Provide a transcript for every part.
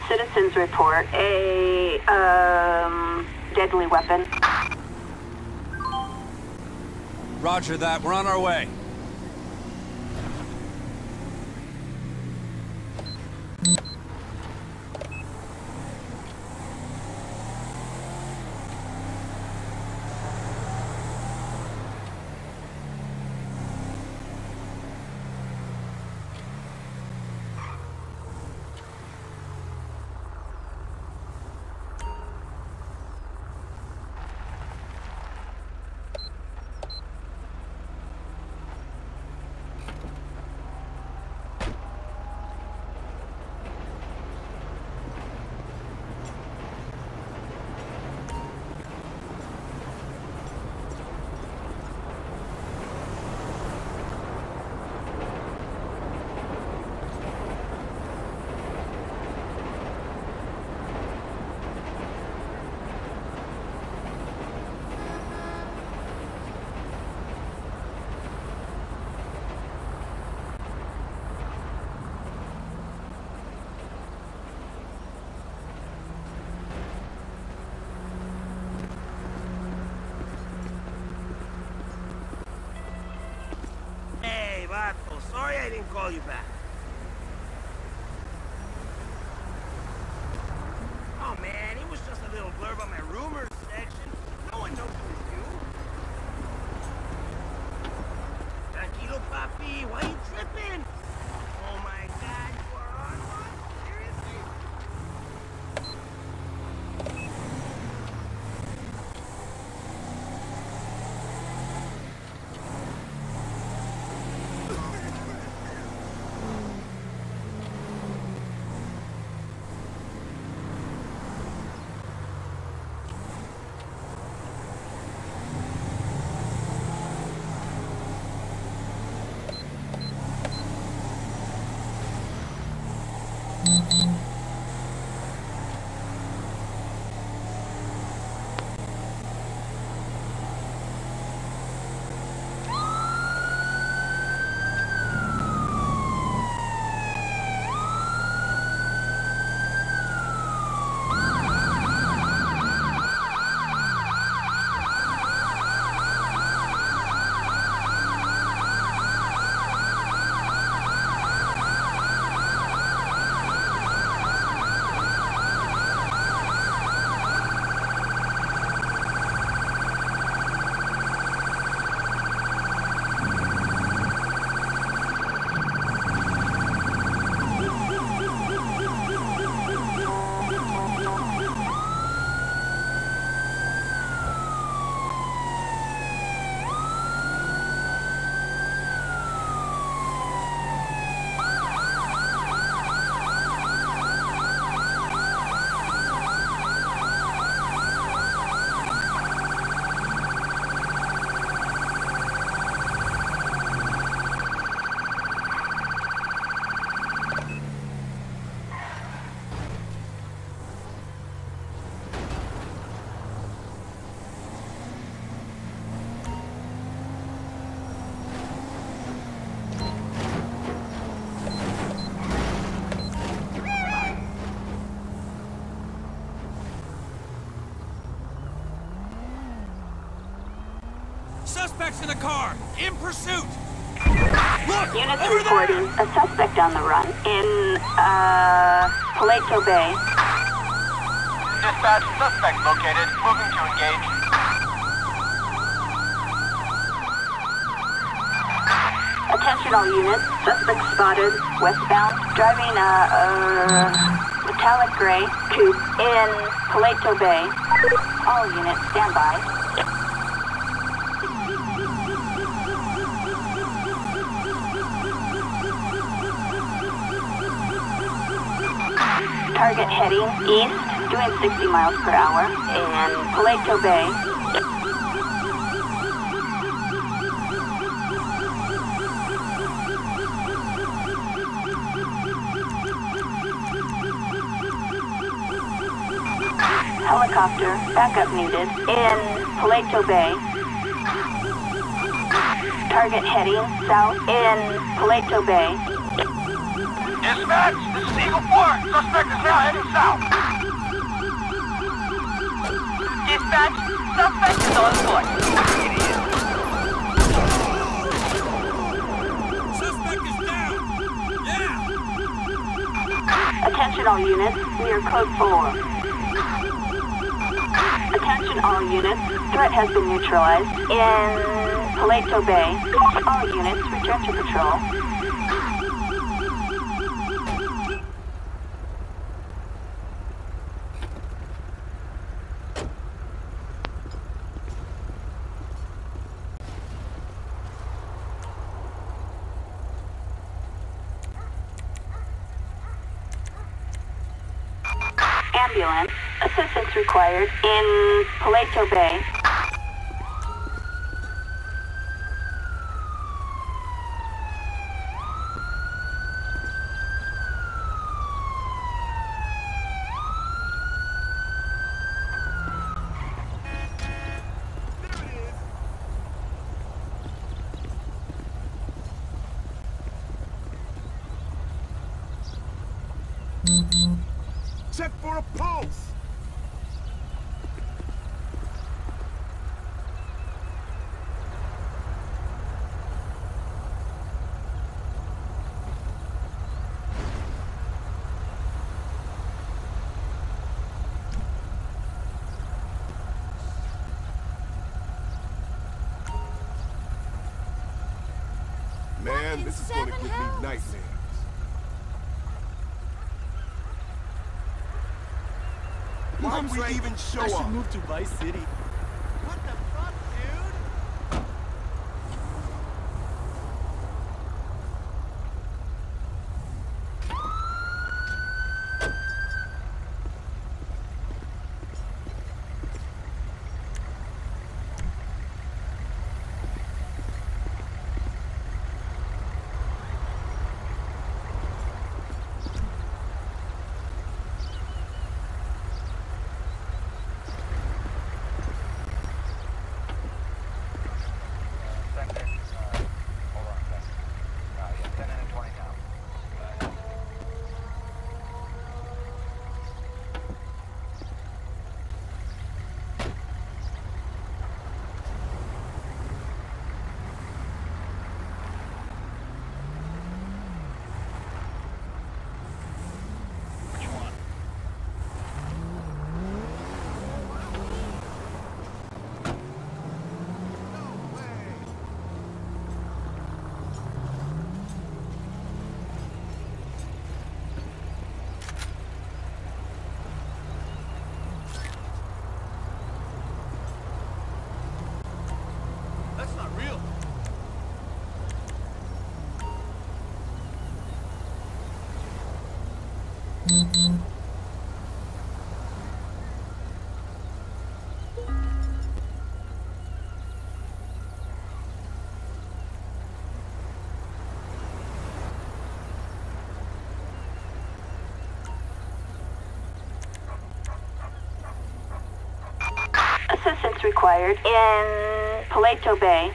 citizens report a, deadly weapon. Roger that. We're on our way. Sorry I didn't call you back. Oh man, it was just a little blurb on my rumors section. No one knows it was you. Tranquilo, papi. Why you tripping? Oh my god, you are on one? Seriously? Suspects in the car! In pursuit! Look! Units reporting a suspect on the run in, Paleto Bay. Dispatch, suspect located. Moving to engage. Attention all units. Suspect spotted. Westbound. Driving a metallic gray coupe in Paleto Bay. All units, stand by. Target heading east, doing 60 miles per hour in Paleto Bay. Helicopter backup needed in Paleto Bay. Target heading south in Paleto Bay. Dispatch, this is Eagle 4. Suspect is now heading south. Dispatch, suspect is on foot. Suspect is down! Yeah! Attention all units, we are code 4. Attention all units, threat has been neutralized in Paleto Bay. All units, return to patrol. Ambulance, assistance required in Paleto Bay. Check for a pulse! Man, this is gonna give me nightmares. Why would we even show up? I should move to Vice City. What the fuck, dude? That's not real. Assistance required in Paleto Bay.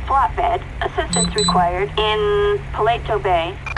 flatbed. Assistance required in Paleto Bay.